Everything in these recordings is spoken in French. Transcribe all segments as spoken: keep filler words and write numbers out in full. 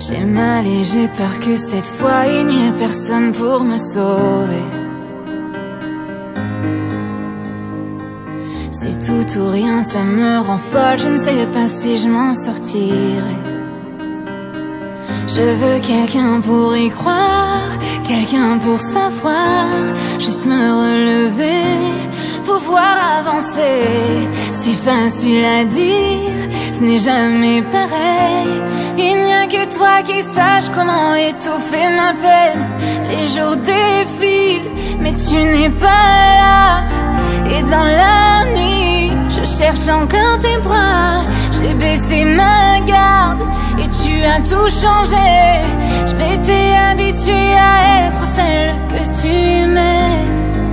J'ai mal et j'ai peur que cette fois il n'y ait personne pour me sauver. C'est tout ou rien, ça me rend folle, je ne sais pas si je m'en sortirai. Je veux quelqu'un pour y croire, quelqu'un pour savoir, juste me relever, pouvoir avancer. Si facile à dire, ce n'est jamais pareil. Il n'y a que toi qui sache comment étouffer ma peine. Les jours défilent, mais tu n'es pas là. Et dans la nuit, je cherche encore tes bras. J'ai baissé ma garde et tu as tout changé. Je m'étais habituée à être celle que tu aimais.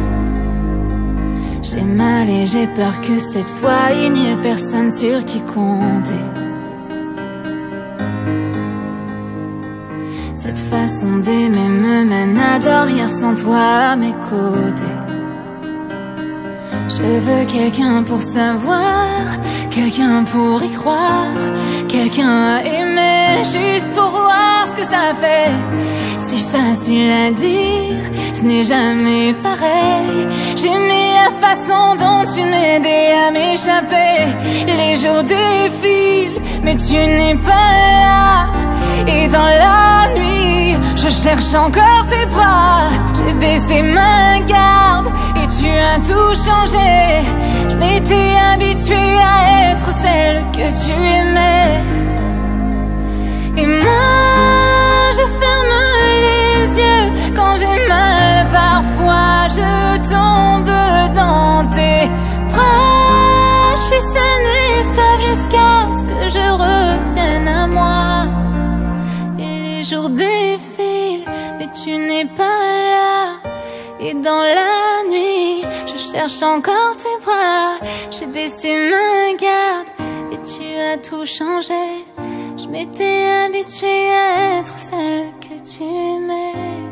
J'ai mal et j'ai peur que cette fois il n'y ait personne sur qui compter. Cette façon d'aimer me mène à dormir sans toi à mes côtés. Je veux quelqu'un pour savoir, quelqu'un pour y croire, quelqu'un à aimer juste pour voir ce que ça fait. Si facile à dire, ce n'est jamais pareil. J'aimais la façon dont tu m'aidais à m'échapper. Les jours défilent, mais tu n'es pas là. Et dans la nuit, je cherche encore tes bras. J'ai baissé ma garde et tu as tout changé. Je m'étais habituée à être celle que tu aimais. Et moi, je ferme les yeux quand j'ai mal. Parfois, je tombe dans tes bras. Je suis saine et sauve jusqu'à ce que je revienne à moi. Les jours défilent, mais tu n'es pas là. Et dans la nuit, je cherche encore tes bras. J'ai baissé ma garde et tu as tout changé. Je m'étais habituée à être celle que tu aimais.